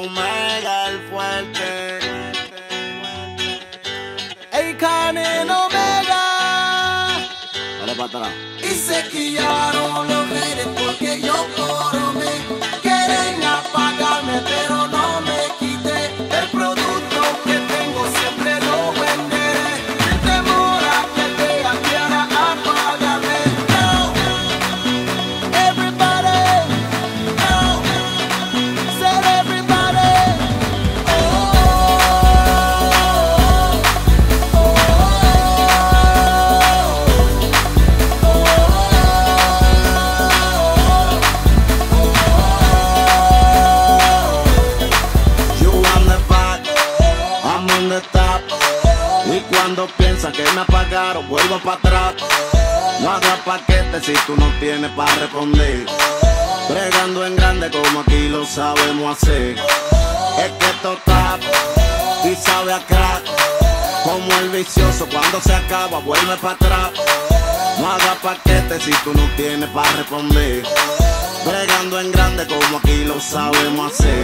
Omega el fuerte. Akon en Omega. Dale para atrás. Y se quillaron los haters porque yo coromé. Quieren apagarme pero no me quité. El producto que tengo siempre lo venderé. Sin temor a que te quiera apagarme. No, everybody. No, said everybody. Y cuando piensan que me apagaron, vuelvo para atrás. No hagas paquete si tú no tienes para responder. Bregando en grande como aquí lo sabemos hacer. Es que esto está y sabe a crack. Como el vicioso cuando se acaba vuelve para atrás. No hagas paquete si tú no tienes para responder. Bregando en grande como aquí lo sabemos hacer.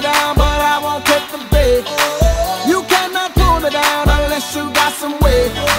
You cannot pull me down unless you got some weight.